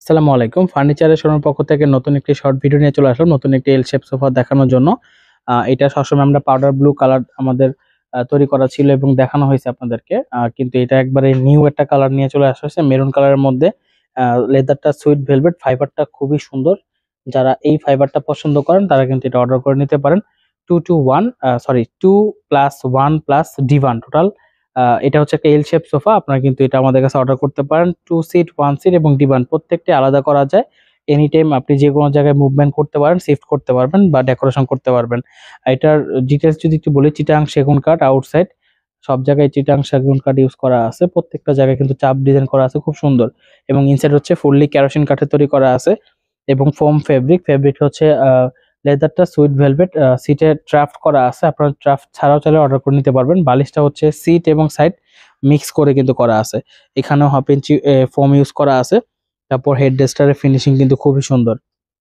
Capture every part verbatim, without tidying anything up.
আসসালামু আলাইকুম। ফার্নিচারের শোরুমের পক্ষ থেকে নতুন একটি শর্ট ভিডিও নিয়ে চলে আসলাম নতুন একটি এল শেপ সোফা দেখানোর জন্য। আহ, এটা সবসময় আমরা পাউডার ব্লু কালার আমাদের আহ, তৈরি করা ছিল এবং দেখানো হয়েছে আপনাদেরকে, আহ, কিন্তু এটা একবারে নিউ একটা কালার নিয়ে চলে আসা হয়েছে মেরুন কালারের মধ্যে। লেদারটা সুইট ভেলভেট, ফাইবারটা খুবই সুন্দর। যারা এই ফাইবারটা পছন্দ করেন তারা কিন্তু এটা অর্ডার করে নিতে পারেন। Two two one sorry two plus one plus divan total. Ah, এটা হচ্ছে একটা এল শেপ সোফা। আপনারা কিন্তু এটা আমাদের কাছে অর্ডার করতে পারেন। টু সিট, ওয়ান সিট এবং ডিভান প্রত্যেকটি আলাদা করা যায়। এনি টাইম আপনি যে কোনো জায়গায় মুভমেন্ট করতে পারেন, শিফট করতে পারবেন বা ডেকোরেশন করতে পারবেন। এটার ডিটেলস যদি একটু বলি, চিটাং সেগুন কাঠ আউটসাইড সব জায়গায় চিটাং সেগুন কাঠ ইউজ করা আছে। প্রত্যেকটা জায়গায় কিন্তু চাপ ডিজাইন করা আছে, খুব সুন্দর। এবং ইনসাইড হচ্ছে ফুললি কেরোসিন কাঠে তৈরি করা আছে এবং ফোম ফেব্রিক। ফেব্রিক হচ্ছে লেদারটা সুইট ভেলভেট। সিটে ড্রাফট করা আছে, আপনারা ড্রাফট ছাড়াও চাইলে অর্ডার করে নিতে পারবেন। বালিশটা হচ্ছে সিট এবং সাইড মিক্স করে কিন্তু করা আছে। এখানেও হাফ ইঞ্চি ফোম ইউজ করা আছে। তারপর হেড রেস্টারের ফিনিশিং কিন্তু খুবই সুন্দর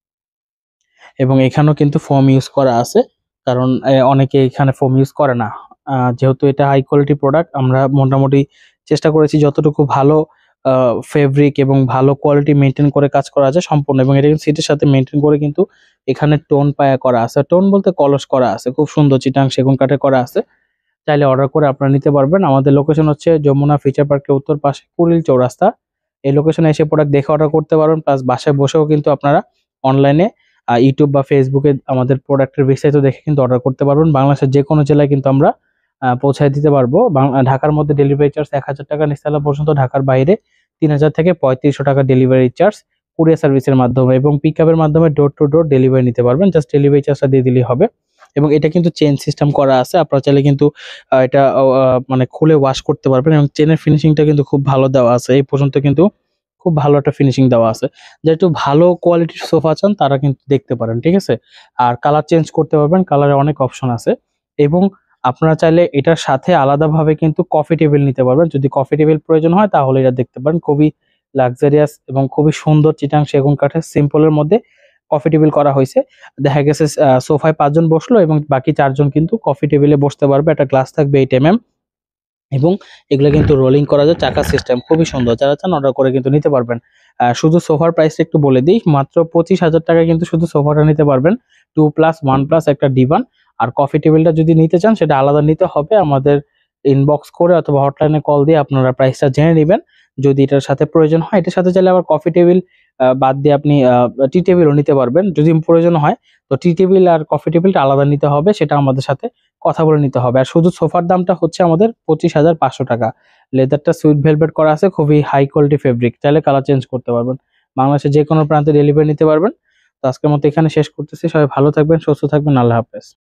এবং এখানেও কিন্তু ফোম ইউজ করা আছে, কারণ আহ, অনেকে এখানে ফোম ইউজ করে না। আহ, যেহেতু এটা হাই কোয়ালিটি প্রোডাক্ট, আমরা মোটামুটি চেষ্টা করেছি যতটুকু ভালো ফেব্রিক এবং ভালো কোয়ালিটি মেনটেন করে কাজ করা যায় সম্পূর্ণ। এবং এটা কিন্তু সিটের সাথে মেনটেন করে কিন্তু এখানে টোন পায়া করা আছে, টোন বলতে কলস করা আছে, খুব সুন্দর চিটাং সেগুন কাঠে করা আছে। চাইলে অর্ডার করে আপনারা নিতে পারবেন। আমাদের লোকেশন হচ্ছে যমুনা ফিচার পার্কের উত্তর পাশে কুড়িল চৌরাস্তা। এই লোকেশনে এসে প্রোডাক্ট দেখে অর্ডার করতে পারবেন, প্লাস বাসায় বসেও কিন্তু আপনারা অনলাইনে ইউটিউব বা ফেসবুকে আমাদের প্রোডাক্টের বিস্তারিত দেখে কিন্তু অর্ডার করতে পারবেন। বাংলাদেশের যে কোনো জেলায় কিন্তু আমরা আহ, পৌঁছায় দিতে পারবো। বাং- ঢাকার মধ্যে ডেলিভারি চার্জ এক হাজার টাকা নিস্তালা পর্যন্ত, ঢাকার বাইরে তিন হাজার থেকে পঁয়ত্রিশশো টাকা ডেলিভারি চার্জ কুরিয়ার সার্ভিসের মাধ্যমে, এবং পিক আপের মাধ্যমে ডোর টু ডোর ডেলিভারি নিতে পারবেন। জাস্ট ডেলিভারি চার্জটা দিয়ে দিলেই হবে। এবং এটা কিন্তু চেন সিস্টেম করা আছে, আপনারা চাইলে কিন্তু আহ, এটা আহ, মানে খুলে ওয়াশ করতে পারবেন। এবং চেনের ফিনিশিংটা কিন্তু খুব ভালো দেওয়া আছে, এই পর্যন্ত কিন্তু খুব ভালো একটা ফিনিশিং দেওয়া আছে। যারা একটু ভালো কোয়ালিটির সোফা চান তারা কিন্তু দেখতে পারেন, ঠিক আছে। আর কালার চেঞ্জ করতে পারবেন, কালারে অনেক অপশন আছে। এবং আপনারা চাইলে এটার সাথে আলাদাভাবে কিন্তু কফি টেবিল নিতে পারবেন। যদি কফি টেবিল প্রয়োজন হয় তাহলে এটা দেখতে পারেন, খুবই লাক্সারিয়াস এবং খুবই সুন্দর চিটাং সেগুন কাঠের সিম্পলের মধ্যে কফি টেবিল করা হয়েছে। দেখা গেছে সোফায় পাঁচজন বসলো এবং বাকি চারজন কিন্তু কফি টেবিলে বসতে পারবে। একটা গ্লাস থাকবে এইট এম এম, এবং এগুলো কিন্তু রোলিং করা যায়, চাকা সিস্টেম, খুবই সুন্দর। যারা চান অর্ডার করে কিন্তু নিতে পারবেন। আহ, শুধু সোফার প্রাইসটা একটু বলে দিই, মাত্র পঁচিশ হাজার টাকায় কিন্তু শুধু সোফাটা নিতে পারবেন। টু প্লাস ওয়ান প্লাস একটা ডিভান। আর কফি টেবিলটা যদি নিতে চান সেটা আলাদা নিতে হবে, আমাদের ইনবক্স করে অথবা হটলাইনে কল দিয়ে আপনারা প্রাইসটা জেনে নেবেন যদি এটার সাথে প্রয়োজন হয়। এটার সাথে চাইলে আবার কফি টেবিল বাদ দিয়ে আপনি টি টেবিলও নিতে পারবেন যদি প্রয়োজন হয়। তো টি টেবিল আর কফি টেবিলটা আলাদা নিতে হবে, সেটা আমাদের সাথে কথা বলে নিতে হবে। আর শুধু সোফার দামটা হচ্ছে আমাদের পঁচিশ হাজার পাঁচশো টাকা। লেদারটা সুইট ভেলভেট করা আছে, খুবই হাই কোয়ালিটি ফেব্রিক, চাইলে কালার চেঞ্জ করতে পারবেন। বাংলাদেশের যে কোনো প্রান্তে ডেলিভারি নিতে পারবেন। তো আজকের মতো এখানে শেষ করতেছি। সবাই ভালো থাকবেন, সুস্থ থাকবেন, আল্লাহ হাফেজ।